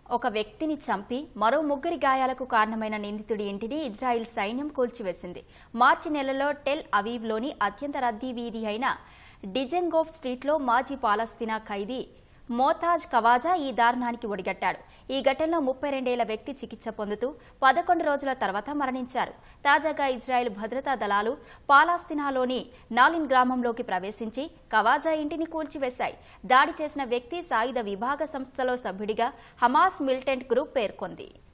ఒక వ్యక్తిని చంపి మరో ముగ్గురి గాయాలకు కారణమైన నిందితుడి ఇంటిని ఇజ్రాయిల్ సైన్యం కూల్చివేసింది. మార్చి నెలలో టెల్ అవీవ్లోని అత్యంత రద్దీ వీధి అయిన డిజెంగోఫ్ స్ట్రీట్లో మాజీ పాలస్తీనా ఖైదీ మోతాజ్ కవాజా ఈ దారుణానికి ఒడిగట్టాడు. ఈ ఘటనలో 32 ఏళ్ల వ్యక్తి చికిత్స పొందుతూ 11 రోజుల తర్వాత మరణించారు. తాజాగా ఇజ్రాయెల్ భద్రతా దళాలు పాలస్తీనాలోని నాలిన్ గ్రామంలోకి ప్రవేశించి కవాజా ఇంటిని కూల్చివేశాయి. దాడి చేసిన వ్యక్తి సాయుధ విభాగ సంస్థలో సభ్యుడిగా హమాస్ మిలిటెంట్ గ్రూప్ పేర్కొంది.